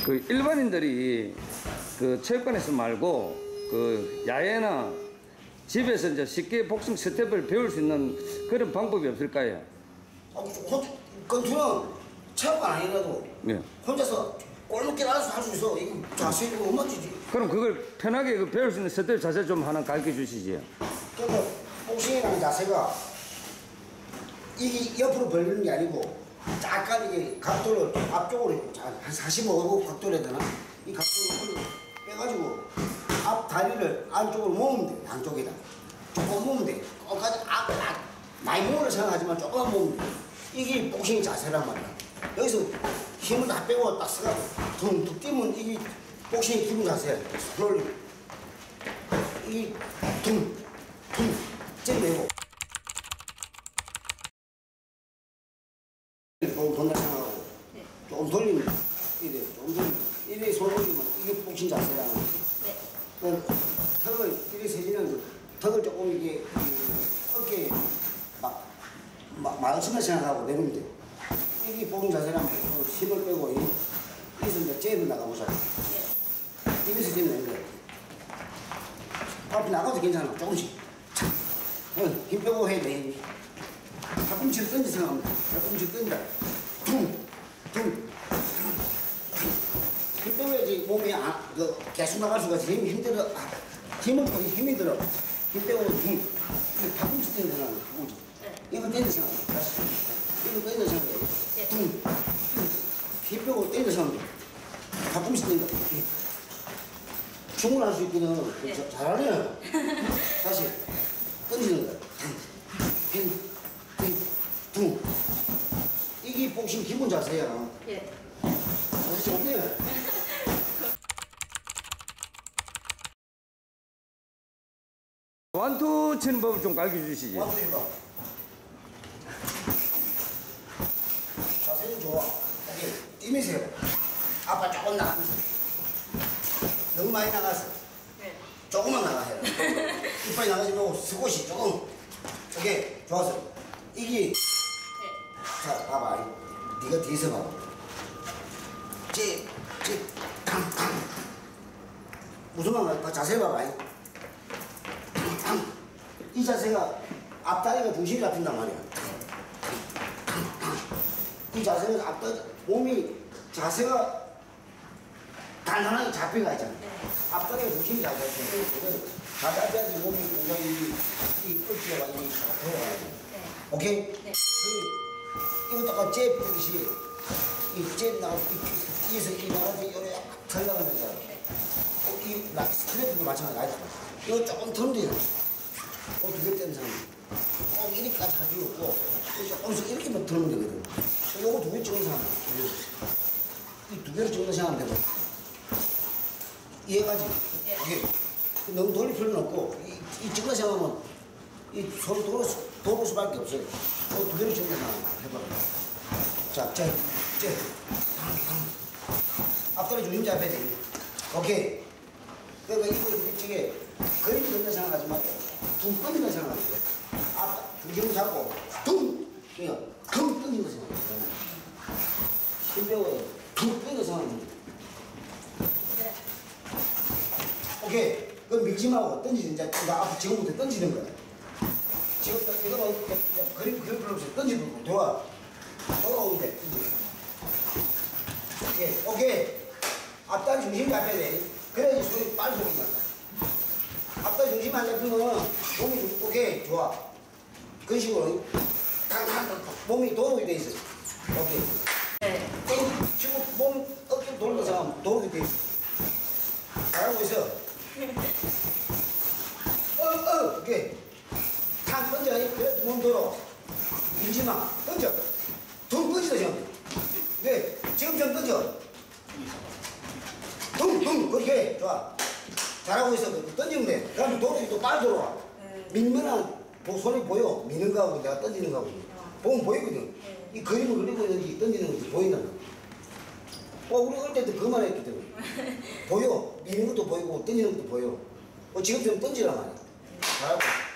그 일반인들이 그 체육관에서 말고 그 야외나 집에서 이제 쉽게 복싱 스텝을 배울 수 있는 그런 방법이 없을까요? 권투는 체육관 아니라도 네. 혼자서 골목길 알아서 할 수 있어. 이거 자세히 못 맞추지. 그럼 그걸 편하게 그 배울 수 있는 스텝 자세 좀 하나 가르쳐 주시지요. 그러니까 복싱이라는 자세가 이게 옆으로 벌리는 게 아니고 약간 이게 각도를 앞쪽으로 한 45도 각도를 해야 되나? 이 각도를 빼가지고 앞 다리를 안쪽으로 모으면 돼. 양쪽에다 조금 모으면 돼. 끝까지 많이 모으려 생각하지만 조금만 모으면 돼. 이게 복싱 자세란 말이야. 여기서 힘을 다 빼고 딱 쓰라고 툭툭 뛰면 이게 복싱의 기본 자세야. 스크롤링 이게 퉁퉁 째내고 조금 돈다 생각하고 네. 조금 돌리면 이래 조금 돌리면 이래 손 올리면 이게 복싱 자세라는 거지. 네. 턱을 이래 세지면 턱을 조금 이게 어깨에 마우스만 생각하고 내리면 돼. 이게 복싱 자세라면 힘을 빼고 여기서 이제 잽을 나가보자. 네. 여기서 잽을 내는 거야. 앞에 나가도 괜찮아. 조금씩. 힘 빼고 해야 돼. 팔꿈치를 던지 생각하면 돼. 팔꿈치를 던지라. 퉁! 힘 빼야지 몸이 계속 나갈 수가 있어. 힘이 들어. 힘이 들어. 힘 빼고 퉁! 팔꿈치 던지 생각하면 돼. 팔꿈치. 이거 던지 생각하면 돼. 다시. 이거 던지 생각하면 돼. 퉁! 힘 빼고 던지 생각하면 돼. 팔꿈치 던지. 충분할 수 있거든. 네. 잘하네. 다시. 던지는 거야. 퉁. 이게 복싱 기본 자세야. 예. 자세 좋네. 완투 치는 법을 좀 가르쳐 주시지. 완투 해봐. 자세는 좋아. 오케이. 뛰면서 해봐. 아빠 조금 나가면서. 너무 많이 나가서. 네. 조금만 나가 해라. 이빨이 나가지 말고 스쿼시 조금. 오케이. 좋았어. 이게. 네. 자, 봐봐. 네가 뒤에서 봐봐. 강. 무슨 말인가? 자세 봐봐. 이 자세가 앞다리가 중심이 잡힌단 말이야. 이 자세가 몸이 자세가 단단하게 잡혀가 있잖아. 앞다리가 중심이 잡혀 있어. 다 잡혀야지 몸이 굉장히 이 어깨가 많이 들어가야 돼. 오케이? 네. 이거 아까 잽 보듯이 이잽 나가고 이에서 이 나가서 요래 들어가는 거잖아. 이 스트레이트도 마찬가지야. 이거 조금 덜 되잖아. 두개 떼는 사람 꼭 이렇게까지 할 필요 없고 조금씩 이렇게만 들으면 되거든. 요거 두 개 찍는 사람 이 두 개를 찍는 사람 되고 이해가지? 이게 너무 돌릴 필요는 없고 이 찍는 사람은 이 손 도를 수밖에 없어요. 두 개를 찍는 사람 해봐. 자, 앞다리 중심 잡아야 돼. 오케이. 그러니까 이거 이게 그림 그린다 생각하지 말고 둥 던진다 생각하지 마. 중심을 잡고 둥! 그냥 둥 던진다 생각하지 마. 힘 빼고 둥 던진다 생각하지 마. 오케이. 그럼 밀지 말고 던지는 이제 지금부터 던지는 거야. 지금 이거 뭐 그림 필요 없어. 던지는 거야. 돌아오는데 오케이. 앞다리 중심 잡아야 돼. 그래야지 소리 빨리 소리 난다. 앞다리 중심 안 잡히면 몸이 오케이 좋아. 그런 식으로 몸이 도록이 돼 있어. 오케이. 네. 지금 몸 어깨 돌는 사람 도록이 돼 있어. 잘하고 있어. 오케이. 탕 던져. 그래 몸 돌아. 밀지 마. 던져. 둥 던지다 지금. 네. 지금 좀 던져. 둥 그렇게 좋아. 잘하고 있어. 던지면 돼. 그러면 도로이 또 빨리 들어와. 밀면은 손이 보여. 미는 거하고 내가 던지는 거하고 보면 보이거든. 이 그림을 그리고 여기 던지는 것이 보인다. 우리 어릴 때도 그만 했기 때문에 보여. 미는 것도 보이고 던지는 것도 보여. 지금 좀 던지란 말이야. 잘하고.